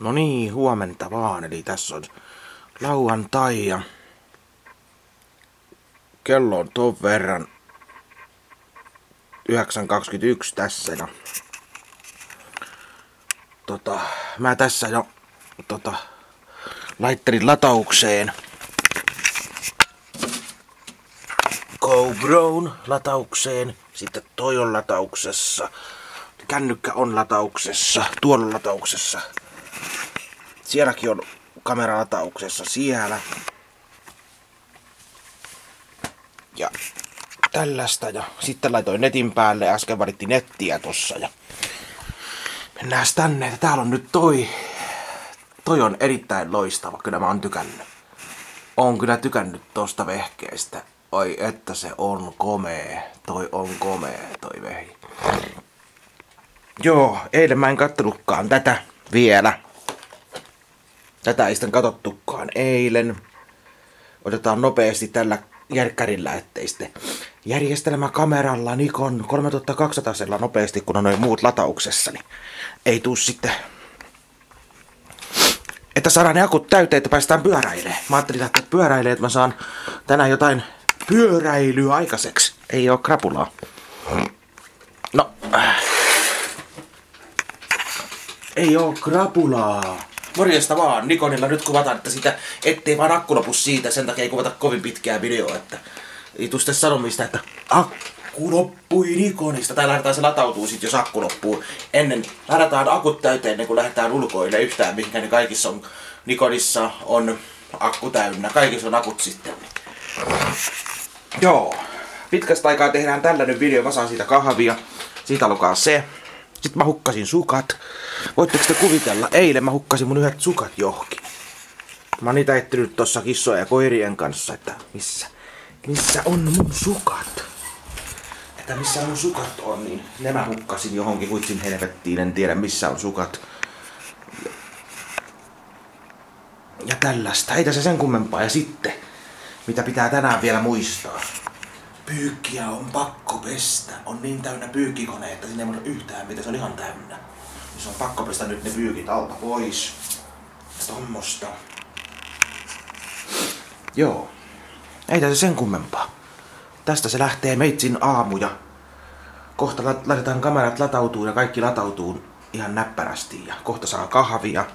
No niin, huomenta vaan. Eli tässä on lauantai ja kello on ton verran 9.21 tässä ja mä tässä jo laittelin lataukseen GoPron lataukseen, sitten toi on latauksessa, kännykkä on latauksessa, tuolla latauksessa, sielläkin on kamera latauksessa siellä ja tällaista ja sitten laitoin netin päälle, äsken valittiin nettiä tossa ja mennään tänne, että täällä on nyt toi on erittäin loistava, kyllä mä oon tykännyt. Oon kyllä tykännyt tosta vehkeestä. Oi että se on komee. Toi on komee toi vehi. Joo, eilen mä en kattonutkaan tätä vielä. Tätä ei sitten katsottukaan eilen. Otetaan nopeasti tällä järkkärillä, ettei sitten järjestelmäkameralla Nikon 3200 nopeasti, kun on noin muut latauksessa, niin ei tuu sitten, että saadaan ne akut täyteen, että päästään pyöräilemään. Mä ajattelin lähteä pyöräilemään, että mä saan tänään jotain pyöräilyä aikaiseksi. Ei oo krapulaa. No. Ei oo krapulaa. Morjesta vaan. Nikonilla nyt kuvataan, että sitä ettei vaan akku lopu siitä. Sen takia ei kuvata kovin pitkää videoa, että ei tuu sitten sanomista, että akku loppui Nikonista. Tai lähdetään se latautuu sit, jos akku loppuu. Ennen ladataan akut täyteen ennen kuin lähdetään ulkoille yhtään, mihinkä ne kaikissa on. Nikonissa on akku täynnä. Kaikissa on akut sitten. Joo. Pitkästä aikaa tehdään tällainen video. Mä saan siitä kahvia. Siitä alkaa se. Sitten mä hukkasin sukat. Voitteko te kuvitella? Eilen mä hukkasin mun yhdet sukat johonkin. Mä oon niitä etsinyt tossa kissojen ja koirien kanssa, että missä on mun sukat? Että missä mun sukat on, niin ne mä hukkasin johonkin huitsin helvettiin, en tiedä missä on sukat. Ja tällaista, ei tässä sen kummempaa. Ja sitten, mitä pitää tänään vielä muistaa. Pyykkiä on pakko pestä. On niin täynnä pyykkikone, että sinne ei voi yhtään mitä, se on ihan täynnä. Se on pakko pestä nyt ne pyykit alta pois. Tommosta. Joo. Ei tässä sen kummempaa. Tästä se lähtee meitsin aamu ja kohta laitetaan kamerat latautuu ja kaikki latautuu ihan näppärästi ja kohta saa kahvia.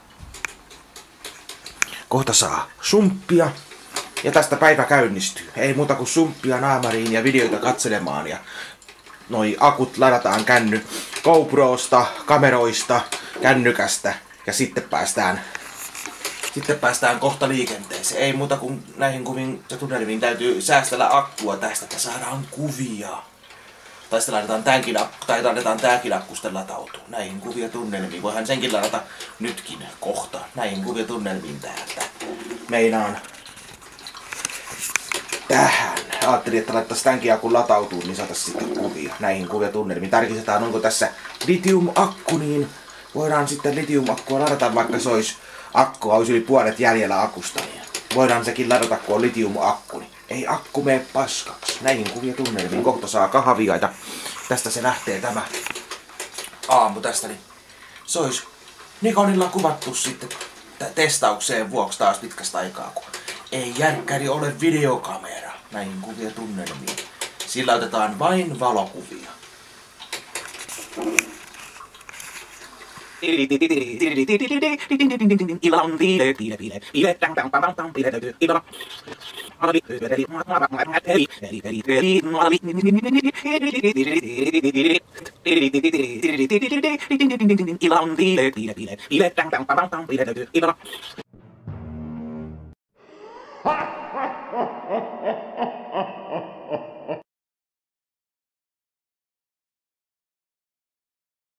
Kohta saa sumppia ja tästä päivä käynnistyy. Ei muuta kuin sumppia naamariin ja videoita katselemaan ja noi akut ladataan GoProsta, kameroista, kännykästä ja sitten päästään kohta liikenteeseen. Ei muuta kuin näihin kuviin ja tunnelmiin täytyy säästellä akkua tästä, että saadaan kuvia. Tai sitten laitetaan tääkin akkusten latautuu. Näihin kuvia tunnelmiin. Voihan senkin ladata nytkin kohta. Näihin kuvia tunnelmiin täältä. Meinaan tähän. Ajattelin, että laittaisi tämänkin akun latautuu, niin saataisiin sitten kuvia. Näihin kuvia tunnelmiin. Tarkistetaan, onko tässä litium-akku, niin voidaan sitten litium-akkua ladata, vaikka se olisi akkua, olisi yli puolet jäljellä akusta, niin voidaan sekin ladata, kun on litium-akku, niin ei akku mene paskaksi. Näihin kuvia tunnelmiin. Kohta saa kahvia ja tästä se lähtee tämä aamu tästä, niin se olisi Nikonilla kuvattu sitten testaukseen vuoksi taas pitkästä aikaa, kun ei järkkäri ole videokamera. Näihin kuvia tunnelmiin. Sillä otetaan vain valokuvia.